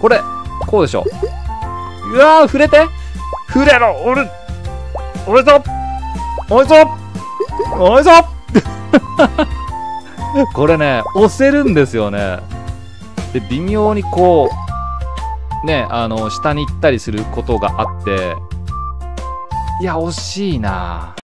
これ、こうでしょ。うわー、触れて触れろ俺ぞ俺ぞ俺ぞこれね、押せるんですよね。で、微妙にこう、ね、下に行ったりすることがあって、いや、惜しいな。